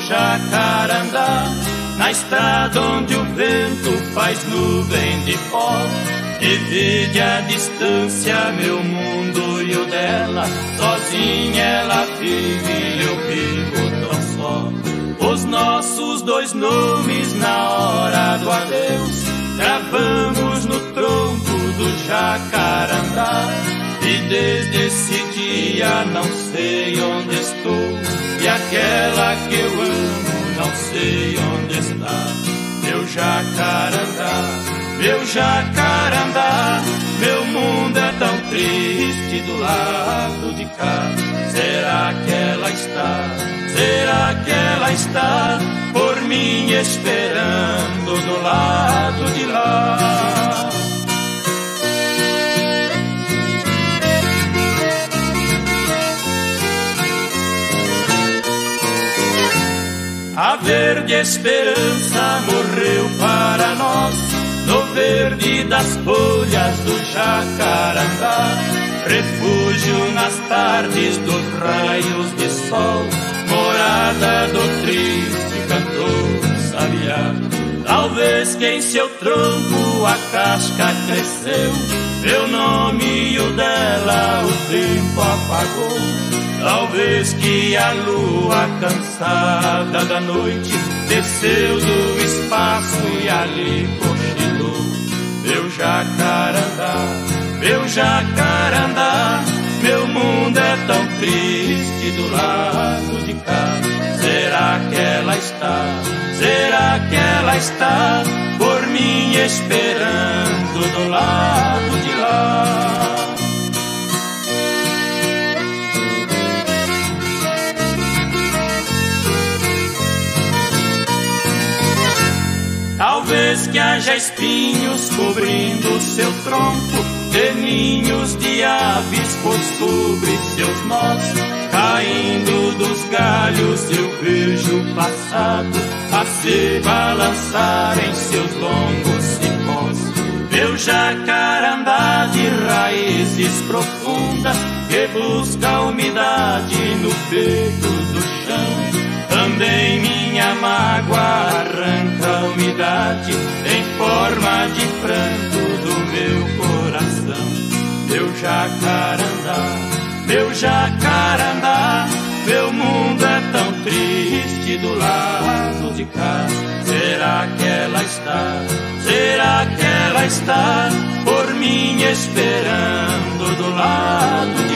Jacarandá, na estrada onde o vento faz nuvem de pó. Divide a distância, meu mundo e o dela. Sozinha ela vive e eu vivo tão só. Os nossos dois nomes na hora do adeus gravamos no tronco do jacarandá. E desde esse dia não sei onde estou, e aquela que eu amo não sei onde está. Meu jacarandá, meu jacarandá, meu mundo é tão triste do lado de cá. Será que ela está, será que ela está por mim esperando do lado de lá? A verde esperança morreu para nós no verde das folhas do jacarandá. Refúgio nas tardes dos raios de sol, morada do triste cantor sabiá. Talvez que em seu tronco a casca cresceu, meu nome e o dela o tempo apagou. Talvez que a lua cansada da noite desceu do espaço e ali cochilou. Meu jacarandá, meu jacarandá, meu mundo é tão triste do lado de cá. Será que ela está, será que ela está por mim esperando do lado de lá? Talvez que haja espinhos cobrindo seu tronco, de ninhos de aves por sobre seus nós. Caindo dos galhos eu vejo o passado a se balançar em seus longos cipós. Meu jacarandá de raízes profundas que busca umidade no peito do chão. Também minha mágoa arranca a umidade em forma de pranto do meu coração. Meu jacarandá, meu jacarandá, meu mundo é tão triste do lado de cá. Será que ela está, será que ela está por mim esperando do lado